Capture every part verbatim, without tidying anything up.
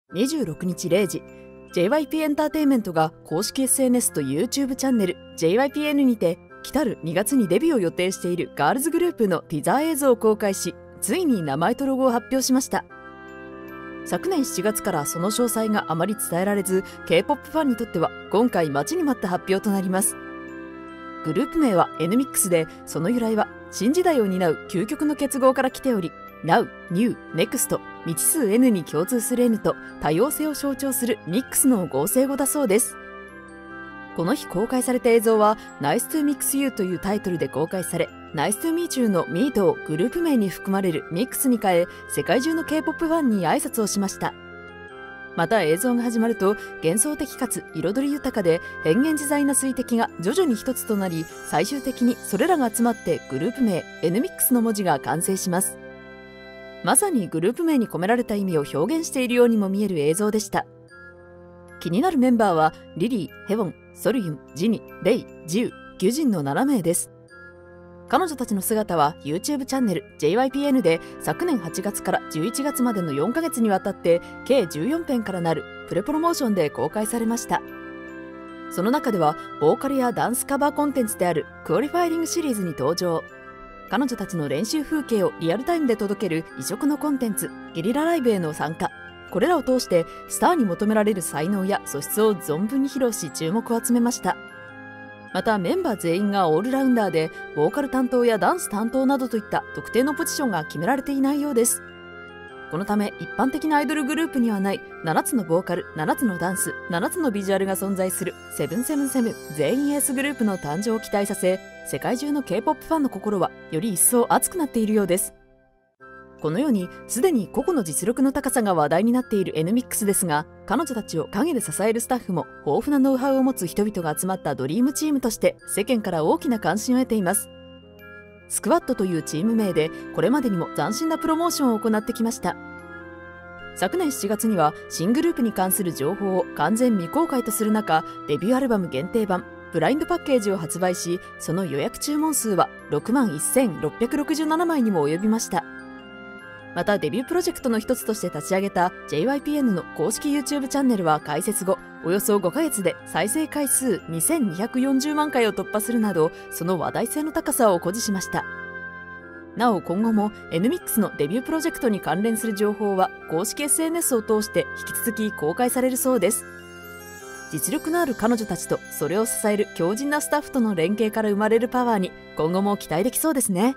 にじゅうろくにちれいじ、ジェイワイピー エンターテインメントが公式 エスエヌエス と YouTube チャンネル ジェイワイピーエヌ にて来たるにがつにデビューを予定しているガールズグループのティザー映像を公開し、ついに名前とロゴを発表しました。昨年しちがつからその詳細があまり伝えられず、 K-ポップ ファンにとっては今回待ちに待った発表となります。グループ名は エヌミックス で、その由来は新時代を担う究極の結合から来ており、 Now、New、Next、未知数 N に共通する N と多様性を象徴するミックスの合成語だそうです。この日公開された映像は Nice to Mix You というタイトルで公開され、Nice to Meet You の Meet をグループ名に含まれる ミックス に変え、世界中の K-ポップ ファンに挨拶をしました。また映像が始まると、幻想的かつ彩り豊かで変幻自在な水滴が徐々に一つとなり、最終的にそれらが集まってグループ名 エヌミックス の文字が完成します。まさにグループ名に込められた意味を表現しているようにも見える映像でした。気になるメンバーはリリー、ヘウォン、ソルユン、ジニ、レイ、ジウ、ギュジンのななめいです。彼女たちの姿は YouTube チャンネル ジェイワイピーエヌ で昨年はちがつからじゅういちがつまでのよんかげつにわたって計じゅうよんぺんからなるプレプロモーションで公開されました。その中ではボーカルやダンスカバーコンテンツであるクオリファイリングシリーズに登場。彼女たちの練習風景をリアルタイムで届ける異色のコンテンツ、ゲリラライブへの参加、これらを通してスターに求められる才能や素質を存分に披露し注目を集めました。またメンバー全員がオールラウンダーで、ボーカル担当やダンス担当などといった特定のポジションが決められていないようです。このため一般的なアイドルグループにはないななつのボーカル、ななつのダンス、ななつのビジュアルが存在するセブンセブンセブン全員エースグループの誕生を期待させ、世界中の K-ポップ ファンの心はより一層熱くなっているようです。このようにすでに個々の実力の高さが話題になっている エヌミックス ですが、彼女たちを陰で支えるスタッフも豊富なノウハウを持つ人々が集まったドリームチームとして世間から大きな関心を得ています。スクワットというチーム名でこれまでにも斬新なプロモーションを行ってきました。昨年しちがつには新グループに関する情報を完全未公開とする中、デビューアルバム限定版ブラインドパッケージを発売し、その予約注文数はろくまんせんろっぴゃくろくじゅうななまいにも及びました。またデビュープロジェクトの一つとして立ち上げた ジェイワイピーエヌ の公式 YouTube チャンネルは開設後およそごかげつで再生回数にせんにひゃくよんじゅうまんかいを突破するなど、その話題性の高さを誇示しました。なお今後も エヌミックス のデビュープロジェクトに関連する情報は公式 エスエヌエス を通して引き続き公開されるそうです。実力のある彼女たちとそれを支える強靭なスタッフとの連携から生まれるパワーに今後も期待できそうですね。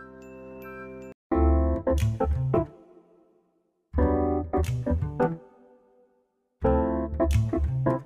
Thank you.